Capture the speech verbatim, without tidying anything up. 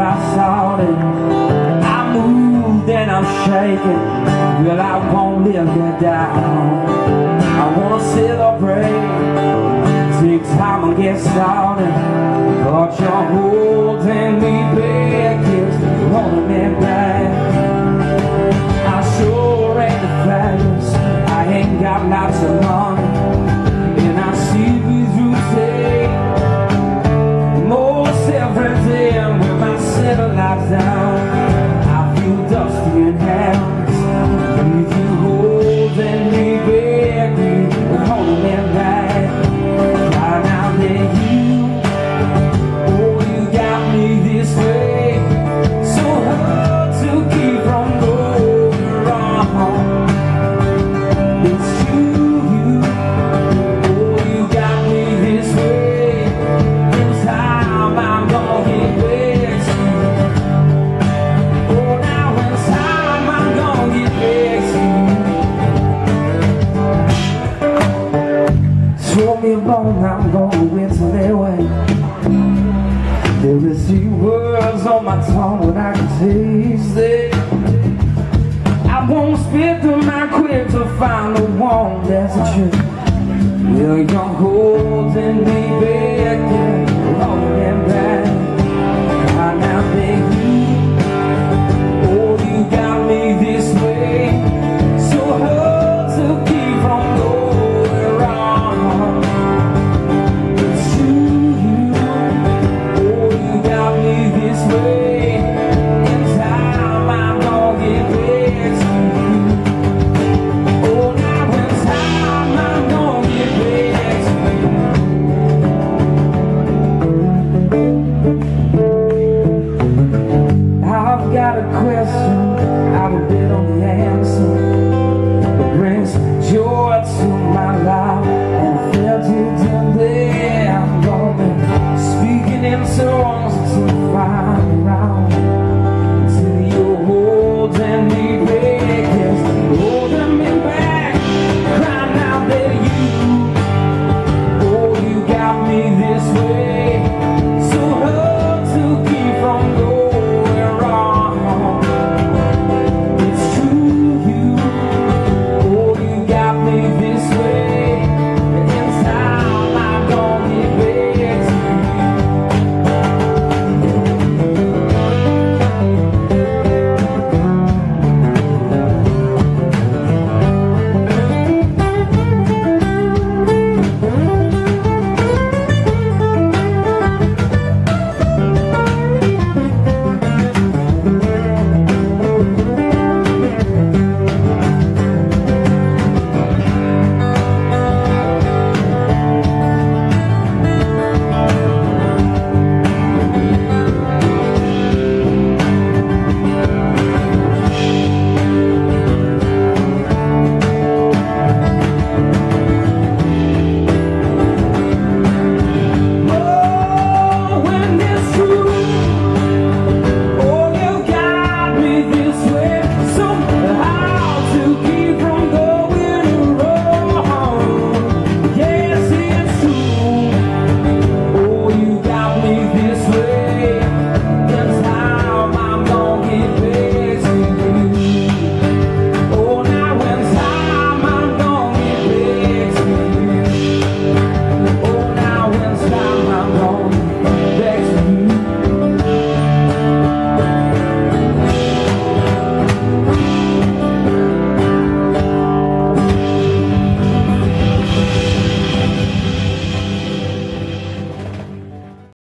I started. I moved and I'm shaking. Well, I won't live you down. I wanna celebrate, take time and get started. But you're holding me back, yes, holding me back. I sure ain't the fabulous, I ain't got lots of money, and I see these routes take most every day. And when my seven lies down, I feel dusty and hands. With you holding me back, you holding me back. Right now that you, oh, you got me this way, so hard to keep from going wrong. It's you, you, oh, you got me this way. This time I'm gonna get back to you. Oh, now it's time I'm gonna get back to you. Throw me alone, I'm gonna win till they way. There is few words on my tongue when I can taste it. I won't spit them out quick to find the one that's the truth. Well, you're holding me back, yeah, holding me back.